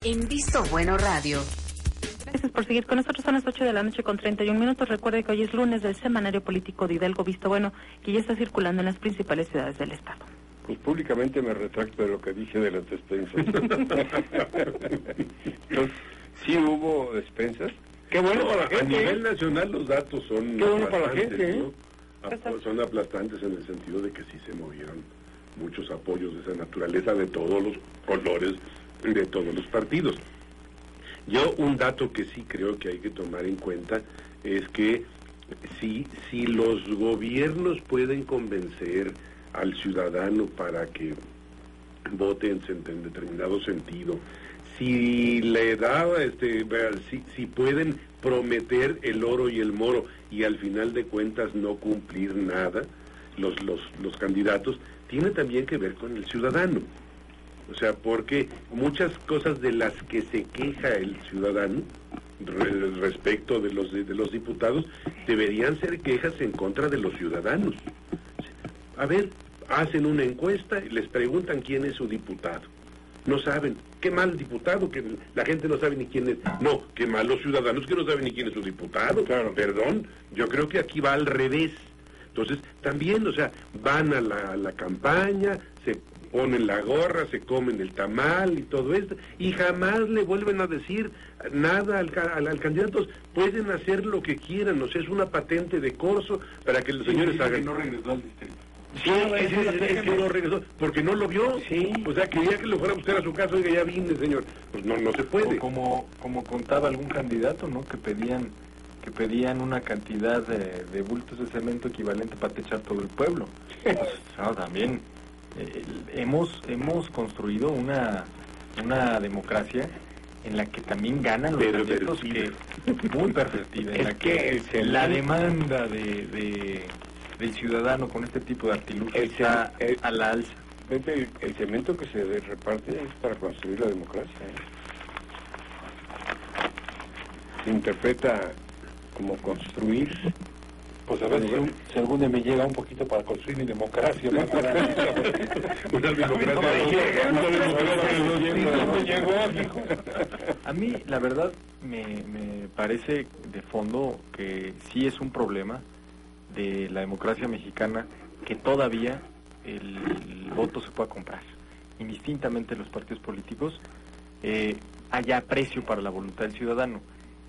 En Visto Bueno Radio. Gracias por seguir con nosotros. Son las 8:31 p.m. Recuerde que hoy es lunes del semanario político de Hidalgo Visto Bueno, que ya está circulando en las principales ciudades del estado. Pues públicamente me retracto de lo que dije de las despensas. Entonces, sí hubo despensas. Qué bueno para la gente. A nivel nacional los datos son qué bueno para la gente, ¿no? Son aplastantes en el sentido de que sí se movieron muchos apoyos de esa naturaleza de todos los colores, de todos los partidos. Yo un dato que sí creo que hay que tomar en cuenta es que si los gobiernos pueden convencer al ciudadano para que vote en determinado sentido, si le da, si pueden prometer el oro y el moro y al final de cuentas no cumplir nada, los candidatos, tiene también que ver con el ciudadano. O sea, porque muchas cosas de las que se queja el ciudadano respecto de los diputados deberían ser quejas en contra de los ciudadanos. A ver, hacen una encuesta y les preguntan quién es su diputado. No saben. Qué mal diputado, que la gente no sabe ni quién es. No, qué mal los ciudadanos que no saben ni quién es su diputado. Claro. Perdón, yo creo que aquí va al revés. Entonces, también, o sea, van a la campaña, se ponen la gorra, se comen el tamal y todo esto, y jamás le vuelven a decir nada al candidato. Pueden hacer lo que quieran, o sea, es una patente de corso para que los señores hagan. Que no regresó al distrito. Sí, es que no regresó, porque no lo vio. Sí. O sea, quería que lo fuera a buscar a su casa, oiga, ya vine, señor. Pues no se puede. O como contaba algún candidato, ¿no? Que pedían una cantidad de bultos de cemento equivalente para techar todo el pueblo. Pues, también hemos construido una democracia en la que también ganan los candidatos, que muy pervertida, en la que la demanda del ciudadano con este tipo de artilugio está a la alza. El cemento que se reparte es para construir la democracia. Se interpreta como construir. Pues a ver si algún día me llega un poquito para construir mi democracia. Una democracia. A mí, la verdad, me parece de fondo que sí es un problema de la democracia mexicana que todavía el voto se pueda comprar. Indistintamente de los partidos políticos, haya aprecio para la voluntad del ciudadano.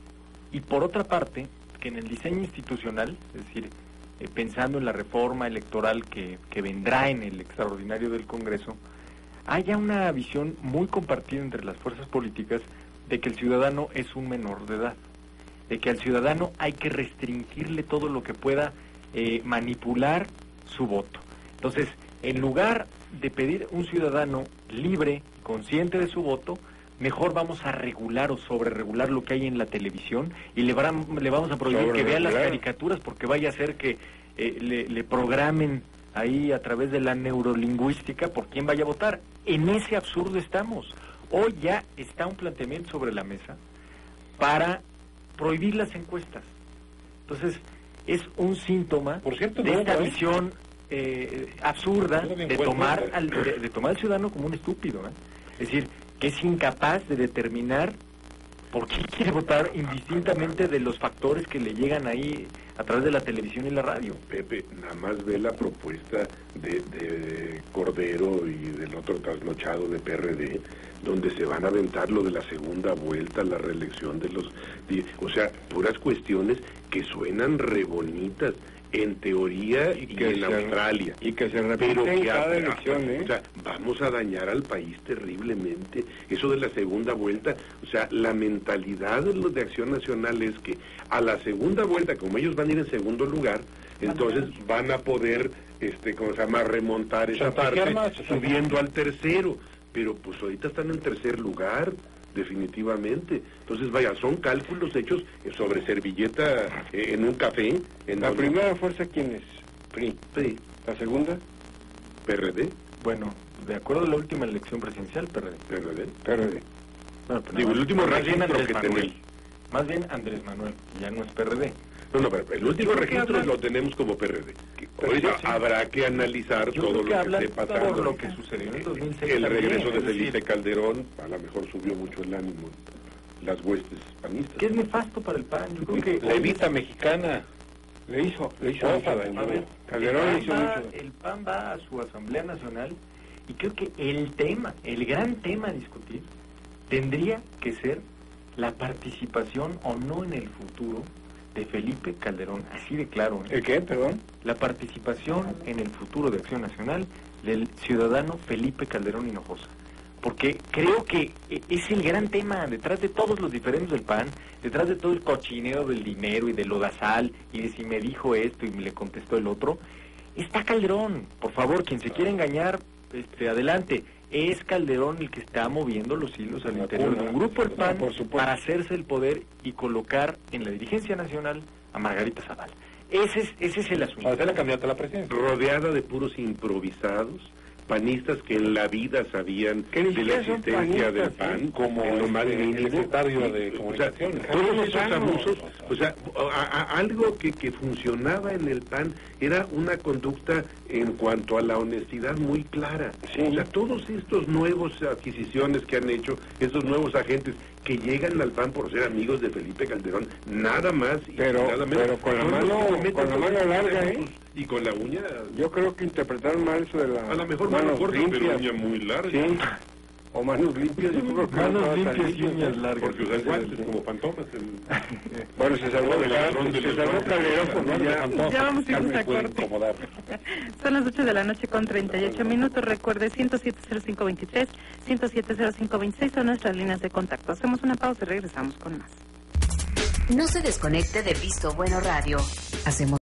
Y por otra parte, que en el diseño institucional, es decir, pensando en la reforma electoral que vendrá en el extraordinario del Congreso, haya una visión muy compartida entre las fuerzas políticas de que el ciudadano es un menor de edad, de que al ciudadano hay que restringirle todo lo que pueda manipular su voto. Entonces, en lugar de pedir un ciudadano libre, consciente de su voto, mejor vamos a regular o sobreregular lo que hay en la televisión y le vamos a prohibir que vea las caricaturas, porque vaya a ser que le programen ahí a través de la neurolingüística por quién vaya a votar. En ese absurdo estamos. Hoy ya está un planteamiento sobre la mesa para prohibir las encuestas. Entonces, es un síntoma, por cierto, de esta visión absurda de tomar al ciudadano como un estúpido, Es decir, que es incapaz de determinar por qué quiere votar indistintamente de los factores que le llegan ahí a través de la televisión y la radio. Pepe, nada más ve la propuesta de Cordero y del otro trasnochado de PRD, donde se van a aventar lo de la segunda vuelta, la reelección de los... O sea, puras cuestiones que suenan re bonitas en teoría y que en Australia, y que se repite en cada elección, O sea, vamos a dañar al país terriblemente. Eso de la segunda vuelta, o sea, la mentalidad de los de Acción Nacional es que a la segunda vuelta, como ellos van a ir en segundo lugar, entonces van a poder, ¿cómo se llama?, remontar esa parte, subiendo al tercero. Pero pues ahorita están en tercer lugar, definitivamente. Entonces, vaya, son cálculos hechos sobre servilleta en un café. ¿La primera fuerza quién es? PRI. ¿La segunda? PRD. Bueno, de acuerdo a la última elección presidencial, PRD. Bueno, digo, el último registro que tenemos. Más bien Andrés Manuel, ya no es PRD. No, pero el último registro lo tenemos como PRD. Ahorita habrá que analizar todo lo que esté pasando. Por lo que sucedió en el 2006. El regreso de también, Felipe Calderón, a lo mejor subió mucho el ánimo, las huestes panistas. Que es nefasto para el PAN. Yo creo que La evita mexicana le hizo mucho daño. A ver, Calderón le hizo mucho daño. el PAN va a su Asamblea Nacional y creo que el gran tema a discutir, tendría que ser la participación o no en el futuro de Felipe Calderón, así de claro. ¿El qué, perdón? La participación en el futuro de Acción Nacional del ciudadano Felipe Calderón Hinojosa. Porque creo que es el gran tema, detrás de todos los diferendos del PAN, detrás de todo el cochineo del dinero y del lodazal, y de si me dijo esto y me le contestó el otro, está Calderón. Por favor, quien se quiera engañar, adelante. Es Calderón el que está moviendo los hilos al interior de un grupo del PAN para hacerse el poder y colocar en la dirigencia nacional a Margarita Zavala. Ese es el asunto. Para ser la candidata a la presidencia. Rodeada de puros improvisados, panistas que en la vida sabían de la existencia del PAN, como en lo más el mínimo. secretario de Comunicaciones. Todos esos abusos, algo que funcionaba en el PAN era una conducta en cuanto a la honestidad muy clara. Sí. O sea, todos estos nuevos adquisiciones que han hecho, estos nuevos agentes que llegan al PAN por ser amigos de Felipe Calderón, nada más y nada menos. Pero con la mano larga, y con la uña. Yo creo que interpretaron mal eso de la A lo mejor mano corta, pero uña muy larga. Sí. O manos limpias, yo creo que manos limpias y uñas largas. Porque usan guantes como pantojas. Bueno, se salvó de Calderón, porque ya vamos a irnos a corte. Son las 8 de la noche con 38 minutos. Recuerde, 107-0523, 107-0526 son nuestras líneas de contacto. Hacemos una pausa y regresamos con más. No se desconecte de Visto Bueno Radio. Hacemos